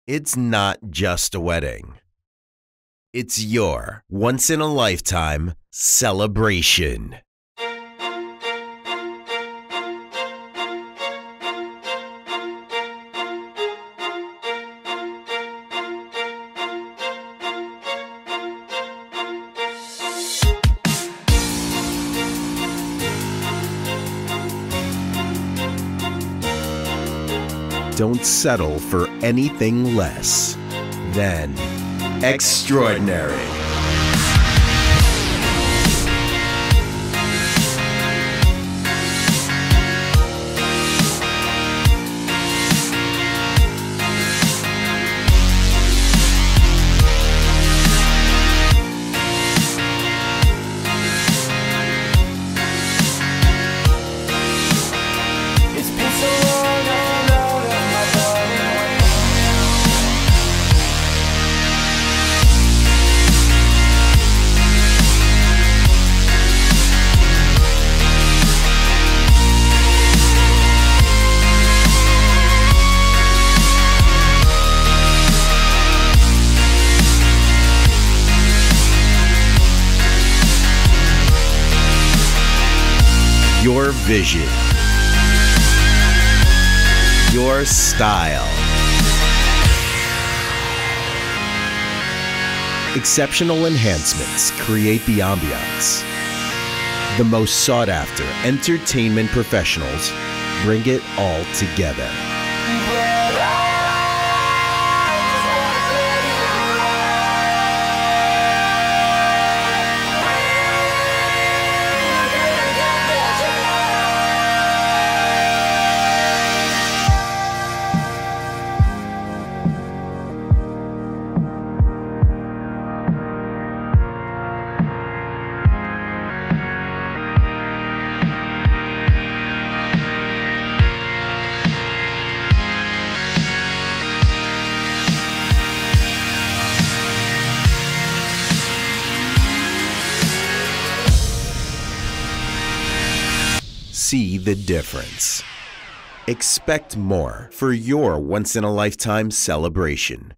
It's not just a wedding. It's your once-in-a-lifetime celebration. Don't settle for anything less than extraordinary. Your vision, your style, exceptional enhancements create the ambiance. The most sought-after entertainment professionals bring it all together. See the difference. Expect more for your once-in-a-lifetime celebration.